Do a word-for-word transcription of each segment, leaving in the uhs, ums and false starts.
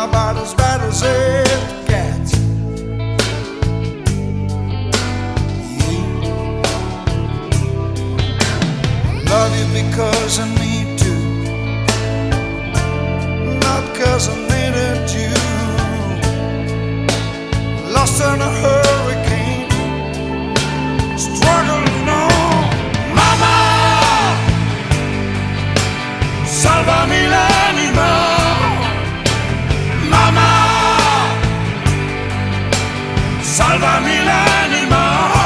about as bad as it gets. You love you because I need to, not cause I needed you. Lost in a hurricane, struggling on. Mama, salvami l'anima. Mama, salvami l'anima.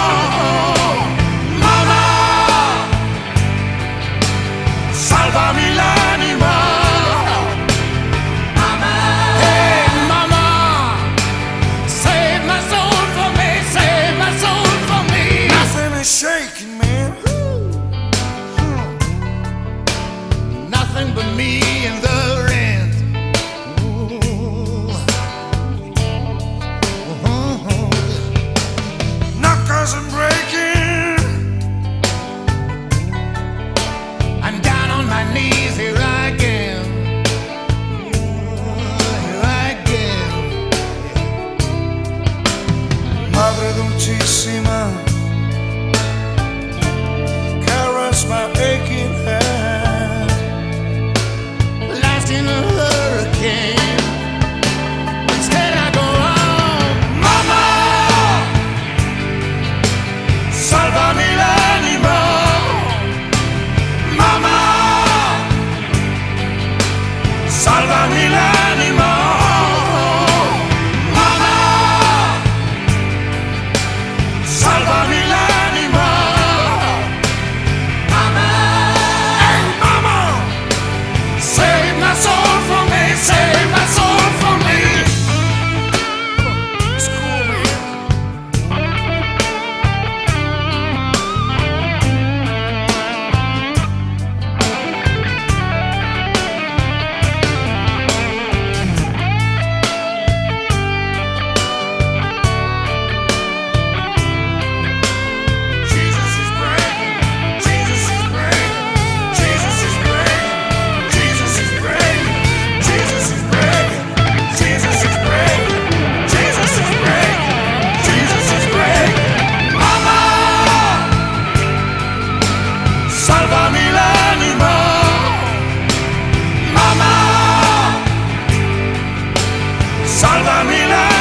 Mama, salvami l'anima. Mama, hey mama, save my soul for me, save my soul for me. Nothing is shaking, man. Nothing but me and the rent. Not cause I'm breaking, I'm down on my knees, here I am. Here I am. Madre Dulcissima, caress my aching head. Lost in a hurricane, instead I go on. Mama, salvami l'anima. Mama, salvami l'anima. Mama, salvami l'anima. Mama, hey mama, save my soul for me, save my soul for me. It's cool, man. Jesus is breaking, Jesus is breaking, Jesus is breaking, Jesus is breaking, Jesus is breaking, Jesus is breaking, Jesus is breaking, Jesus is breaking. Mama, salvami l'anima. Mama, salvami l'anima.